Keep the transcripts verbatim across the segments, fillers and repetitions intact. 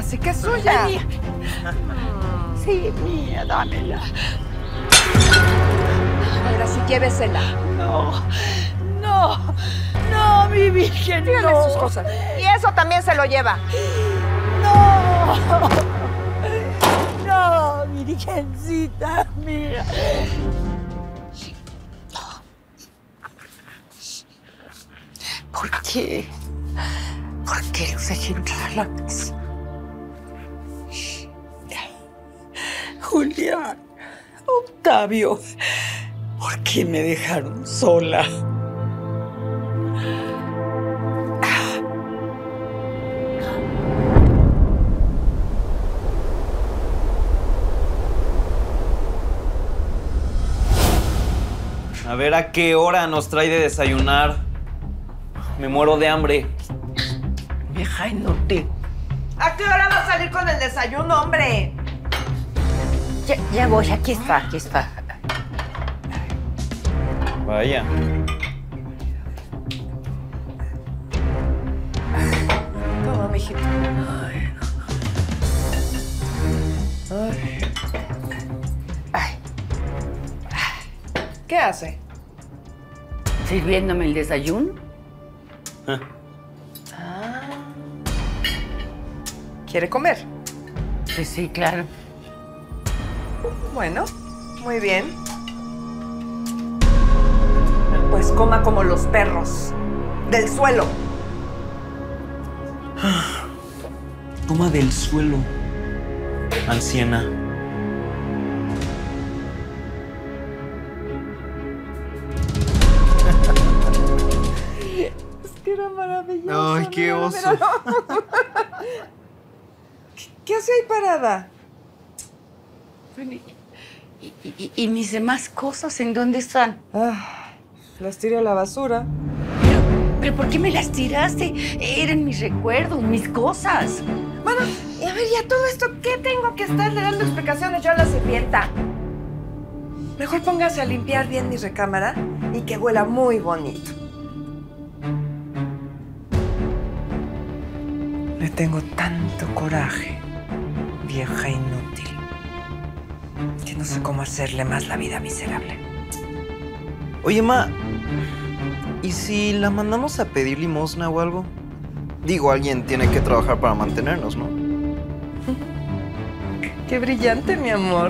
sí que es suya. Mía. Sí, mía, dámela. Ahora sí, llévesela. No, no, no, mi virgen, Dígale no. sus cosas. Y eso también se lo lleva. No, no, virgencita mía. ¿Por qué? ¿Por qué los dejé entrar a la casa? Julián, Octavio, ¿por qué me dejaron sola? A ver a qué hora nos trae de desayunar. Me muero de hambre. Vieja inútil. ¿A qué hora va a salir con el desayuno, hombre? Ya, ya voy, aquí está, aquí está. Vaya. Toma, mijito. Ay. Ay. ¿Qué hace? ¿Sirviéndome el desayuno? Ah. Ah. ¿Quiere comer? Pues sí, claro. Bueno, muy bien. Pues coma como los perros. Del suelo. Toma del suelo, anciana. Es que era maravilloso. Ay, qué míralo, oso. míralo. ¿Qué, ¿Qué hace ahí parada? ¿Y, y, y mis demás cosas en dónde están? Ah, las tiré a la basura. Pero, pero ¿por qué me las tiraste? Eran mis recuerdos, mis cosas. Bueno, y a ver, ya todo esto, ¿qué tengo que estarle dando explicaciones yo a la sirvienta? Mejor póngase a limpiar bien mi recámara y que huela muy bonito. Le tengo tanto coraje, vieja inútil, que no sé cómo hacerle más la vida miserable. Oye, ma, ¿y si la mandamos a pedir limosna o algo? Digo, alguien tiene que trabajar para mantenernos, ¿no? Qué brillante, mi amor.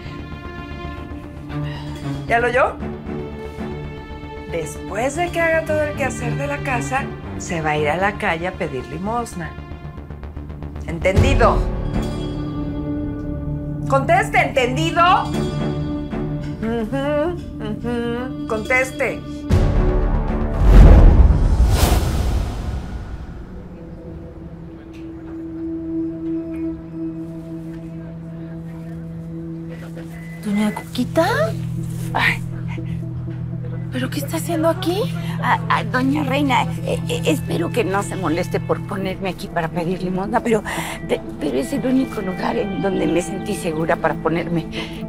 ¿Ya lo oyó? Después de que haga todo el quehacer de la casa, se va a ir a la calle a pedir limosna. ¿Entendido? Conteste, ¿entendido? Ujú, ujú. Conteste. ¿Doña Cuquita? Ay, ¿Pero qué está haciendo aquí? ah, ah, doña Reina, eh, eh, espero que no se moleste por ponerme aquí para pedir limosna, pero, pe- pero es el único lugar en donde me sentí segura para ponerme.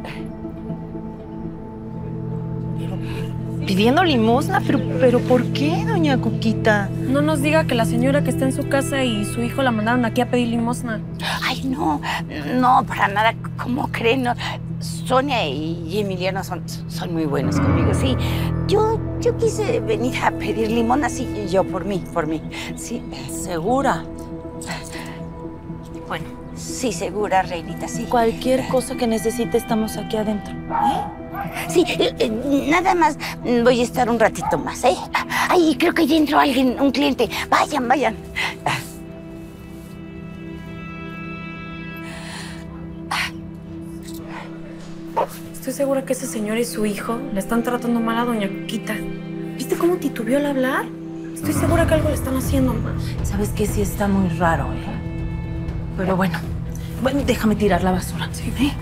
Pidiendo limosna, pero, pero ¿por qué, doña Cuquita? No nos diga que la señora que está en su casa y su hijo la mandaron aquí a pedir limosna. Ay, no, no, para nada, ¿cómo creen? No, Sonia y Emiliano son, son muy buenos conmigo, sí. Yo, yo quise venir a pedir limosna, sí, yo por mí, por mí, sí. ¿Segura? Bueno, sí, segura, reinita, sí. Cualquier cosa que necesite, estamos aquí adentro. Sí, eh, eh, nada más voy a estar un ratito más, ¿eh? Ay, creo que ya entró alguien, un cliente. Vayan, vayan. Estoy segura que ese señor y su hijo le están tratando mal a doña Cuquita. ¿Viste cómo titubeó al hablar? Estoy segura que algo le están haciendo mal. ¿Sabes qué? Sí está muy raro, ¿eh? Pero bueno, bueno, déjame tirar la basura. Sí. ¿Eh?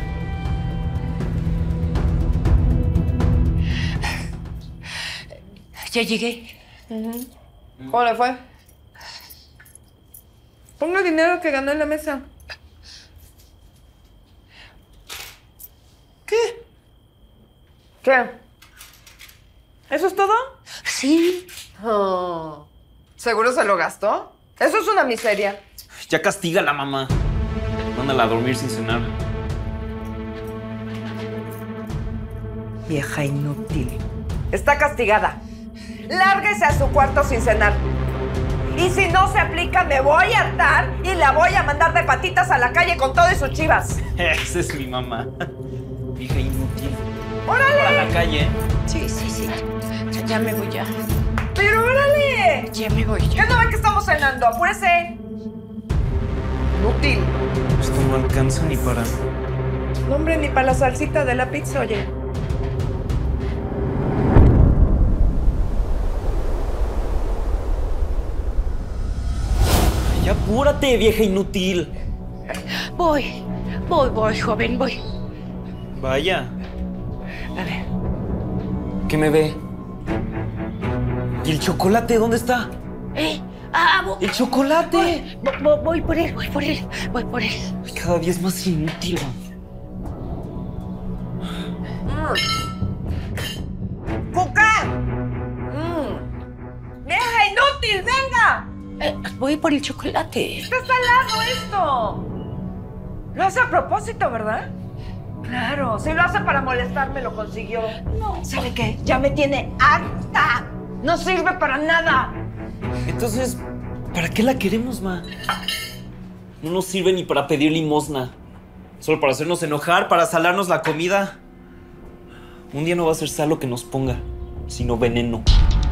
Ya llegué. ¿Cómo le fue? Ponga el dinero que ganó en la mesa. ¿Qué? ¿Qué? ¿Eso es todo? Sí. Oh. ¿Seguro se lo gastó? Eso es una miseria. Ya castígala, mamá. Mándala a dormir sin cenar. Vieja inútil. Está castigada. Lárguese a su cuarto sin cenar. Y si no se aplica, me voy a hartar y la voy a mandar de patitas a la calle con todo y sus chivas. Esa es mi mamá. Vieja inútil. ¡Órale! A la calle. Sí, sí, sí. Ya, ya me voy, ya. ¡Pero órale! Ya me voy, ¿Qué ya. no ve que estamos cenando? ¡Apúrese! Inútil. Esto no alcanza ni para... No, hombre, ni para la salsita de la pizza, oye. Ya apúrate, vieja inútil. Voy, voy, voy, joven, voy. Vaya. A ver. ¿Qué me ve? ¿Y el chocolate dónde está? ¿Eh? Ah, voy. ¡El chocolate! Voy, voy, voy por él, voy por él, voy por él. Cada día es más inútil. ¡Cuca! Mm. ¡Vieja inútil, venga! Eh, voy por el chocolate. ¡Está salado esto! Lo hace a propósito, ¿verdad? Claro, si lo hace para molestarme, lo consiguió. No. ¿Sabe qué? Ya me tiene harta. No sirve para nada. Entonces, ¿para qué la queremos, ma? No nos sirve ni para pedir limosna. Solo para hacernos enojar, para salarnos la comida. Un día no va a ser sal lo que nos ponga, sino veneno.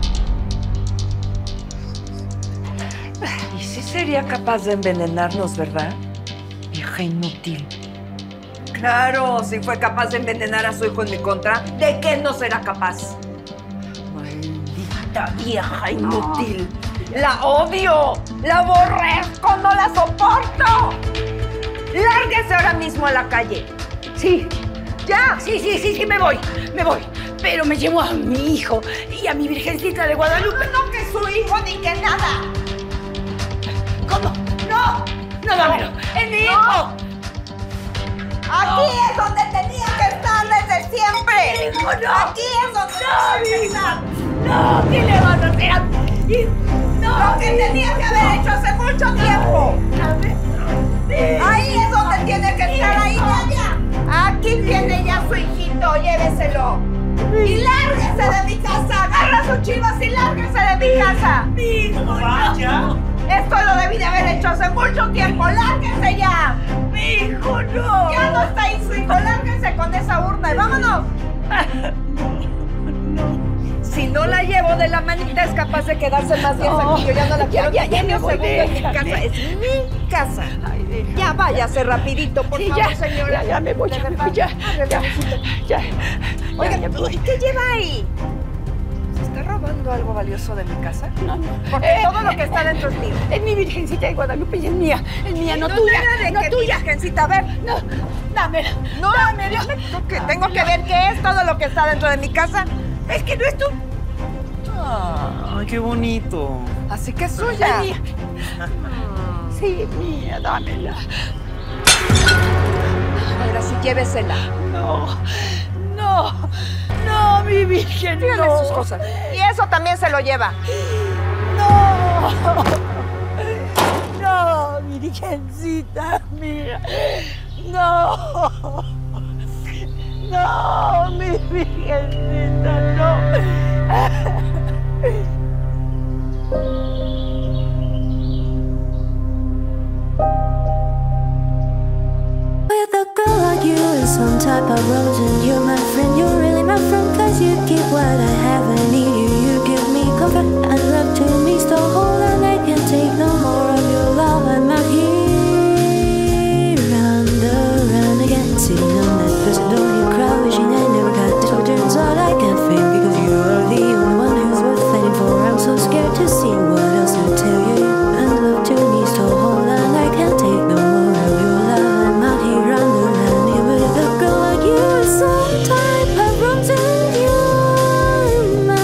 Y sí sería capaz de envenenarnos, ¿verdad? Vieja inútil. Claro, si fue capaz de envenenar a su hijo en mi contra, ¿de qué no será capaz? Maldita vieja inútil. ¡La odio! ¡La aborrezco! ¡No la soporto! ¡Lárguese ahora mismo a la calle! Sí. ¡Ya! Sí, sí, sí, sí, me voy, me voy. Pero me llevo a mi hijo y a mi Virgencita de Guadalupe. No que su hijo ni que nada. ¿Cómo? ¡No! ¡No, dámelo! ¡Es mi hijo! Aquí es donde tenía que estar desde siempre. ¡Mi hijo, no! Aquí es donde tenía que estar. ¡No! ¿Qué le vas a hacer a mi hijo? ¡No! Lo que tenía que haber hecho hace mucho tiempo. Ahí es donde tiene que estar, ahí, ya. Aquí tiene ya su hijito, lléveselo. Y lárguese de mi casa. Agarra sus chivas y lárguese de mi casa. ¡Mi hijo, no! Esto lo debí de haber hecho hace mucho tiempo. ¡Lárguese ya! ¡Mi hijo, no! Ya no está ahí su hijo. Lárguese con esa urna y vámonos. Si no la llevo de la manita, es capaz de quedarse más días No. aquí. Yo ya no la quiero. Ya, ya, ya ni me un voy, segundo en mi déjame. casa. Es mi casa. Ay, déjame. Ya váyase rapidito, por Sí, favor, ya, señora. ya, ya me voy, ya me voy, ya, Ábrele, ya, mijito. ya, Oiga, ya, ya me voy. ¿y qué lleva ahí? ¿Se está robando algo valioso de mi casa? No, no. Porque Eh, todo lo que está dentro es mío. Es mi Virgencita de Guadalupe y es mía, es mía, no, no tuya, nada de no que tuya. Virgencita, a ver. No, dámela. No, dámela. Que tengo que ver qué es todo lo que está dentro de mi casa. Es que no es tu... Ay, qué bonito. Así que es suya. Es mía. Sí, es mía, dámela. Ahora sí, llévesela. No, no, no, mi Virgen, Dígale no. sus cosas. Y eso también se lo lleva. No, no, Virgencita mía, no, no, mi Virgencita, no. With a girl like you in some type of rose, and you're my friend, you're really my friend, cause you give what I have and need you, you give me comfort and love to me, still hold and I can't take no more of your love, I'm out here, round the round again, sitting on that person, don't you cry, wishing I never got this, but turns out I can't think, because you are the only one who's worth fighting for, I'm so scared to see what else to tell you, and love to me, still hold and I can't take no more of your love, I'm out here on the run, with a girl like you, some type of rose, and you're my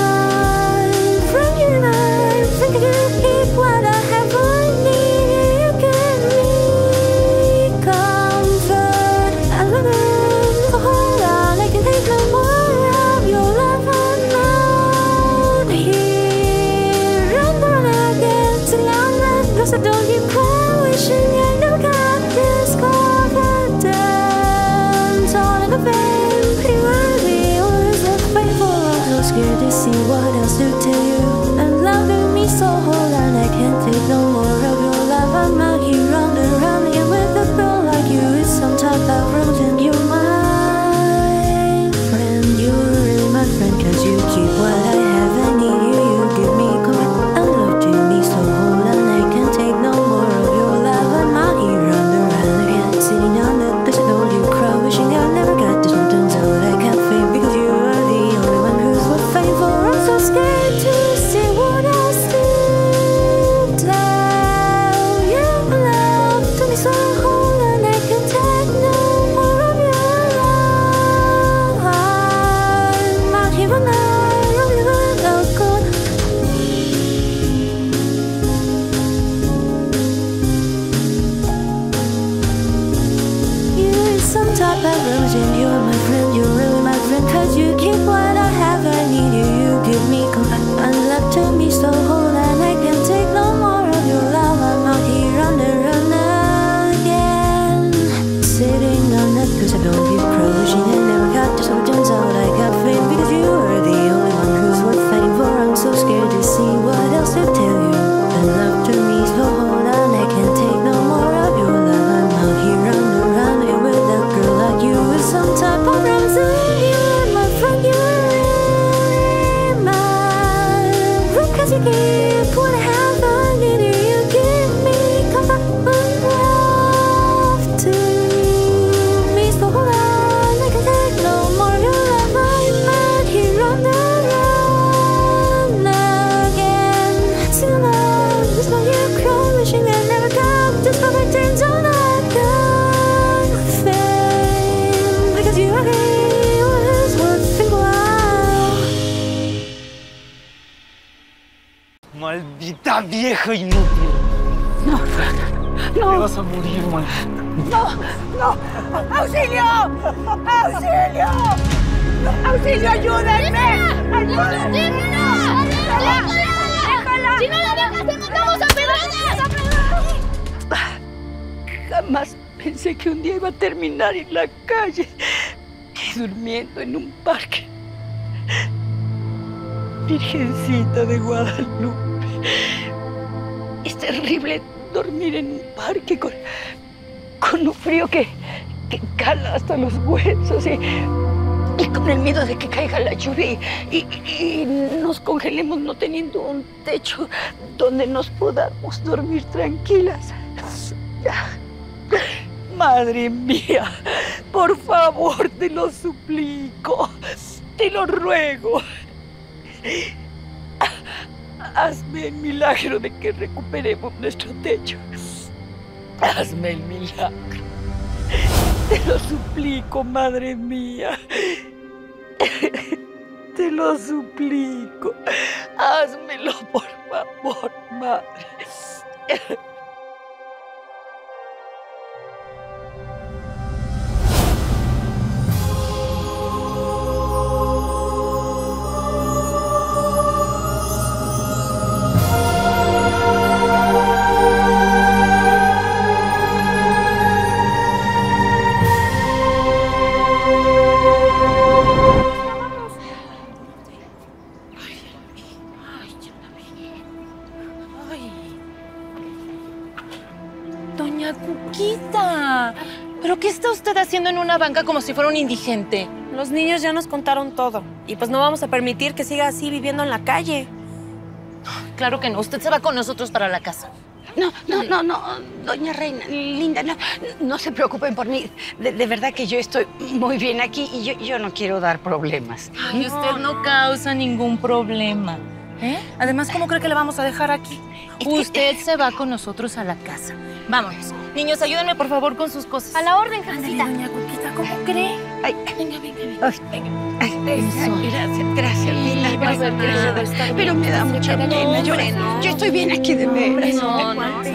some type of illusion. You're my friend, you're really my friend. Cause you keep what I have, I need you. You give me comfort and love to me. So hold on, I can't take no more of your love. I'm out here on the run again. Sitting on that cause I don't be approaching. I never got to, so it turns out I got fame. Because you are the only one who's worth fighting for. I'm so scared to see what else to tell you. And love to me, so hold on, I can't take no more of your love. I'm out here on the run with a girl like you with some type of reason. You're my friend, you're my friend. Cause you keep what I have, I need you. You give me comfort and love to me. So hold on, I can't take no more of your love. I'm out here on the run again. Still love, this one you cry, wishing I never got. This perfect turns on, I got fame. Because you are here, what is worth a while. Maldita vieja inútil. No, Te no, vas a morir, man. no, no. ¡Auxilio! ¡Auxilio! ¡Auxilio, ayúdenme! ¡Ayúdenme! ¡Déjala! ¡Si no la dejas, te matamos a pedradas! Jamás pensé que un día iba a terminar en la calle y durmiendo en un parque. Virgencita de Guadalupe. Es terrible dormir en un parque con, con un frío que, que cala hasta los huesos y, y con el miedo de que caiga la lluvia y, y- y nos congelemos no teniendo un techo donde nos podamos dormir tranquilas. Madre mía, por favor, te lo suplico, te lo ruego. Hazme el milagro de que recuperemos nuestro techo. Hazme el milagro. Te lo suplico, madre mía. Te lo suplico. Házmelo, por favor, madre. Doña Cuquita, ¿pero qué está usted haciendo en una banca como si fuera un indigente? Los niños ya nos contaron todo. Y pues no vamos a permitir que siga así viviendo en la calle. Claro que no, usted se va con nosotros para la casa. No, no, no, no, doña Reina, linda, no, no se preocupen por mí. De, de verdad que yo estoy muy bien aquí y yo, yo no quiero dar problemas. Ay, usted no causa ningún problema. ¿Eh? Además, ¿cómo cree que le vamos a dejar aquí? Usted se va con nosotros a la casa. Vámonos. Niños, ayúdenme por favor con sus cosas. A la orden, Ándale, Jancita. doña Cuquita, ¿cómo cree? Ay, Venga, venga, venga. ay, ay, ay, gracias, gracias, linda. Sí, va a ser gracias, nada, está bien. pero me da mucha No, pena. Yo, hombre, no. yo estoy bien aquí de veras. No, no.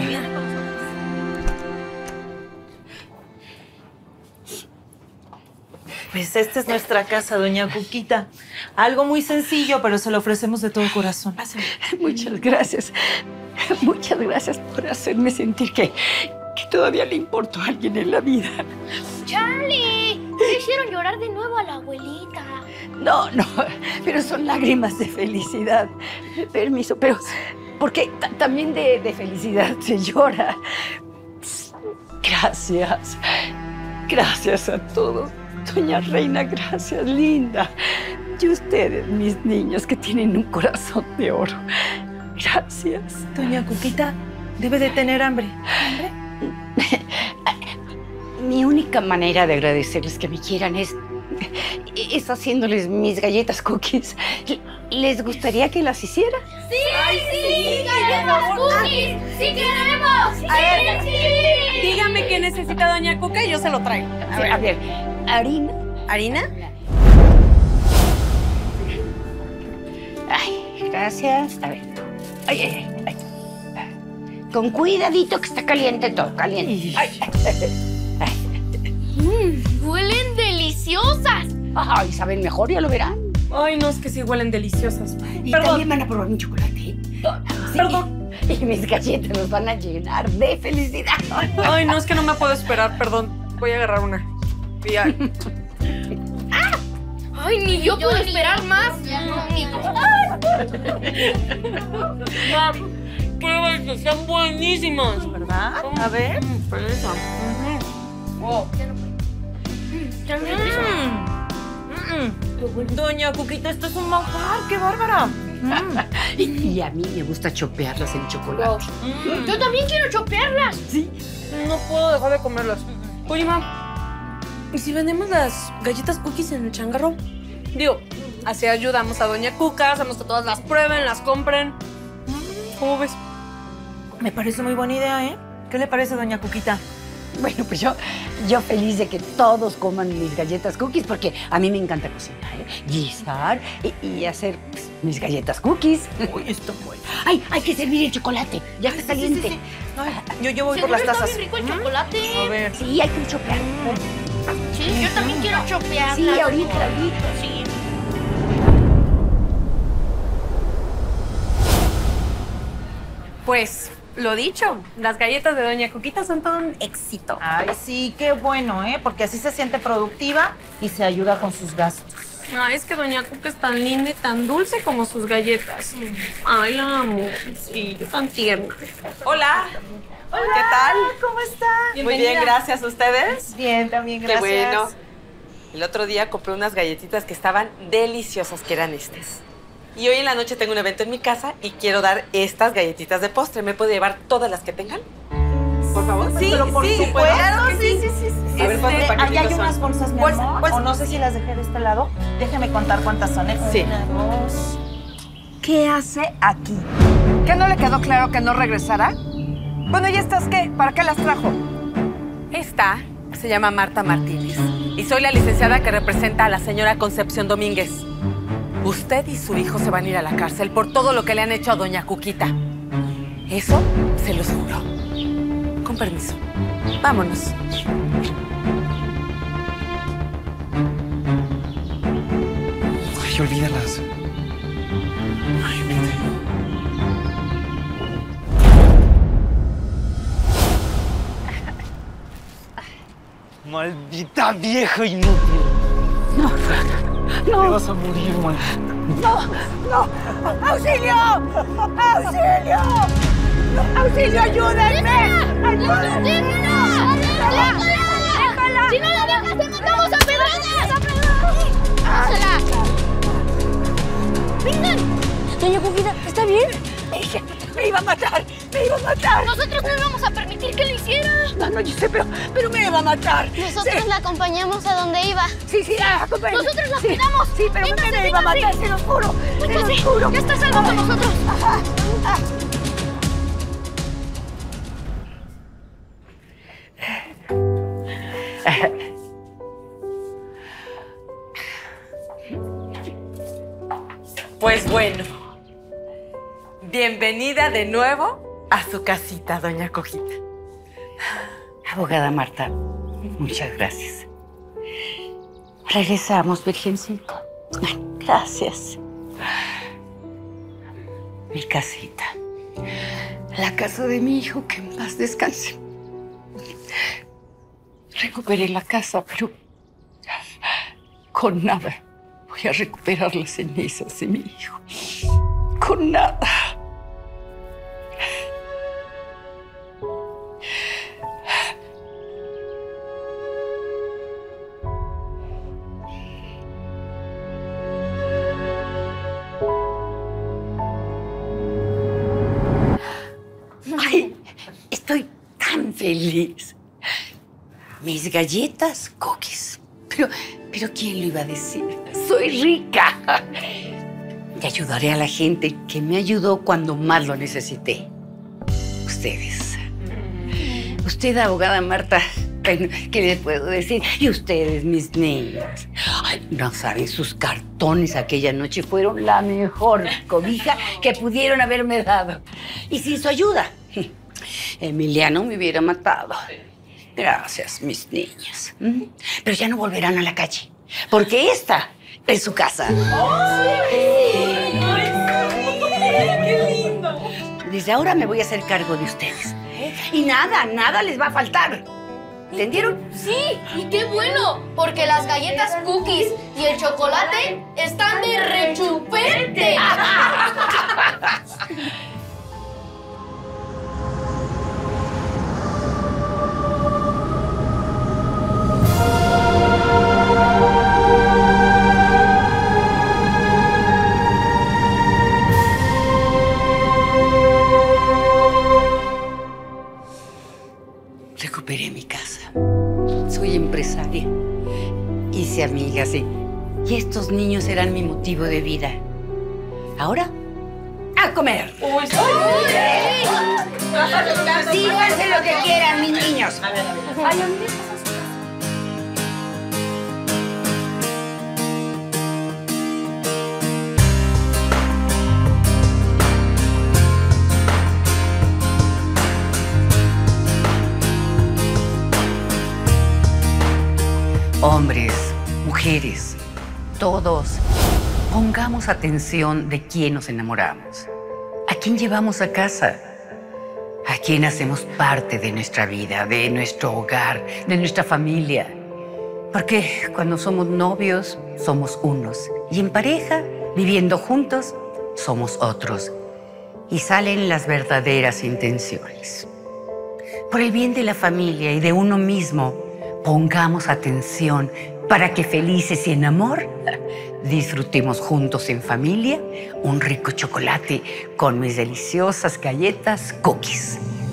Pues esta es nuestra casa, doña Cuquita. Algo muy sencillo, pero se lo ofrecemos de todo corazón. Muchas gracias. Muchas gracias por hacerme sentir que, que todavía le importo a alguien en la vida. ¡Charlie! Me hicieron llorar de nuevo a la abuelita. No, no, pero son lágrimas de felicidad. Permiso, pero porque ta- también de, de felicidad se llora. Gracias. Gracias a todos. Doña Reina, gracias, linda. Y ustedes, mis niños, que tienen un corazón de oro. Gracias. Doña Cuquita debe de tener hambre. Mi única manera de agradecerles que me quieran es, es haciéndoles mis galletas cookies. ¿Les gustaría que las hiciera? ¡Sí, sí! ¡Queremos cookies! ¡Sí queremos! A ver, ¡Sí, sí! dígame qué necesita doña Cuca y yo se lo traigo. A ver, a ver, harina. ¿Harina? Ay, gracias. A ver. Ay, ay, ay, ay. Con cuidadito que está caliente todo, caliente. Ay, ay, ay. huelen deliciosas. Ay, saben mejor, ya lo verán. Ay, no, es que sí huelen deliciosas. Y Perdón. también van a probar mi chocolate. Sí. Perdón. Y mis galletas los van a llenar de felicidad. Ay, no, es que no me puedo esperar, perdón. Voy a agarrar una. Y ya. Ay, ni yo puedo esperar más. Ni yo. Prueba que están buenísimas. ¿Verdad? A ver. Doña Cuquita, esto es un manjar. ¡Qué bárbara! Y, y a mí me gusta chopearlas en chocolate. Yo también quiero chopearlas. Sí. No puedo dejar de comerlas. Oye, ma, ¿y si vendemos las galletas cookies en el changarro? Digo, así ayudamos a Doña Cuca, hacemos que todas las prueben, las compren. ¿Cómo ves? Me parece muy buena idea, ¿eh? ¿Qué le parece, doña Cuquita? Bueno, pues yo, yo feliz de que todos coman mis galletas cookies porque a mí me encanta cocinar, ¿eh? Guisar y, y hacer pues, mis galletas cookies. Uy, está bueno. ¡Ay, hay que servir el chocolate! Ya está caliente. Sí, sí, sí. Ay, yo, yo voy por Seguro las está tazas. bien rico el chocolate. A ver. Sí, hay que chopear. Sí, yo también quiero chopearlas. Sí, ahorita, ahorita. Sí. Pues, lo dicho, las galletas de Doña Cuquita son todo un éxito. Ay, sí, qué bueno, ¿eh? Porque así se siente productiva y se ayuda con sus gastos. Ay, es que Doña Cuca es tan linda y tan dulce como sus galletas. Ay, la amo. Sí, tan tierna. Hola. Hola, ¿Qué tal? ¿Cómo está? Muy bien, gracias. ¿Ustedes? Bien, también, gracias. Qué bueno. El otro día compré unas galletitas que estaban deliciosas, que eran estas. Y hoy en la noche tengo un evento en mi casa y quiero dar estas galletitas de postre. ¿Me puede llevar todas las que tengan? Por favor. Sí, Pero por sí, supuesto. claro que sí, sí, sí, sí. A ver, ¿cuántos Este, paquetitos allá hay son? unas bolsas, mi Bolsa, amor. bolsa. O no sé si las dejé de este lado. Déjeme contar cuántas son, ¿eh? Sí. Una, dos. ¿Qué hace aquí? ¿Qué no le quedó claro que no regresará? Bueno, ¿y estas qué? ¿Para qué las trajo? Esta se llama Marta Martínez y soy la licenciada que representa a la señora Concepción Domínguez. Usted y su hijo se van a ir a la cárcel por todo lo que le han hecho a Doña Cuquita. Eso se los juro. Con permiso. Vámonos. Ay, olvídalas. Ay, olvídate. Maldita vieja inútil. No, Te no, vas a morir, man. no, no. ¡Auxilio! ¡Auxilio! ¡Auxilio, ayúdenme! ¡Ayúdenme! ¡Déjala! ¡Déjala! ¡Déjala! ¡Si no la dejas, te matamos a pedradas! ¡Déjala! ¡Vengan! Doña Cuquita, ¿está bien? Ella me iba a matar, me iba a matar. Nosotros no íbamos a permitir que lo hiciera. No, no, yo sé, pero, pero me iba a matar. Nosotros Sí. la acompañamos a donde iba. Sí, sí, ah, acompáñame. Nosotros la Sí, cuidamos. Sí, pero Véngase, me iba a véngase. matar, se lo juro. Se lo Véngase. juro. Ya está salvo con nosotros. Ajá. Ah. Pues bueno, bienvenida de nuevo a su casita, Doña Cuquita. Abogada Marta, muchas gracias. Regresamos, Virgencita. Gracias. Mi casita. La casa de mi hijo, que en paz descanse. Recuperé la casa, pero con nada voy a recuperar las cenizas de mi hijo. Con nada. Ay, estoy tan feliz. Mis galletas, cookies. Pero, pero ¿quién lo iba a decir? Soy rica. Y ayudaré a la gente que me ayudó cuando más lo necesité. Ustedes. Usted, abogada Marta, bueno, ¿qué les puedo decir? Y ustedes, mis niños. Ay, no saben, sus cartones aquella noche fueron la mejor cobija que pudieron haberme dado. Y sin su ayuda, Emiliano me hubiera matado. Gracias, mis niñas. ¿Mm? Pero ya no volverán a la calle, porque esta es su casa. ¡Qué lindo! Desde ahora me voy a hacer cargo de ustedes. Y nada, nada les va a faltar. ¿Entendieron? Sí, y qué bueno, porque las galletas cookies y el chocolate están de rechupete. Recuperé mi casa. Soy empresaria. Hice amigas y, y estos niños serán mi motivo de vida. Ahora, a comer. Uy, Díganse lo que quieran, mis niños. Ay, a mí Hombres, mujeres, todos, pongamos atención de quién nos enamoramos, a quién llevamos a casa, a quién hacemos parte de nuestra vida, de nuestro hogar, de nuestra familia. Porque cuando somos novios, somos unos, y en pareja, viviendo juntos, somos otros. Y salen las verdaderas intenciones. Por el bien de la familia y de uno mismo, pongamos atención para que felices y en amor disfrutemos juntos en familia un rico chocolate con mis deliciosas galletas cookies.